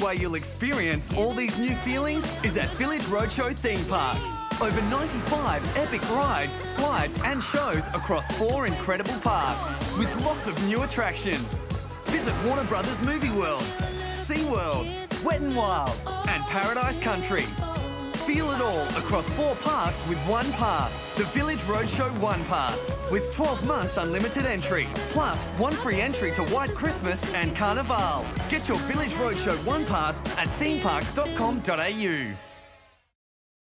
way you'll experience all these new feelings is at Village Roadshow Theme Parks. Over 95 epic rides, slides and shows across 4 incredible parks with lots of new attractions. Visit Warner Brothers Movie World, SeaWorld, Wet n Wild and Paradise Country. Feel it all across 4 parks with one pass, the Village Roadshow One Pass, with 12 months unlimited entry, plus 1 free entry to White Christmas and Carnival. Get your Village Roadshow One Pass at themeparks.com.au.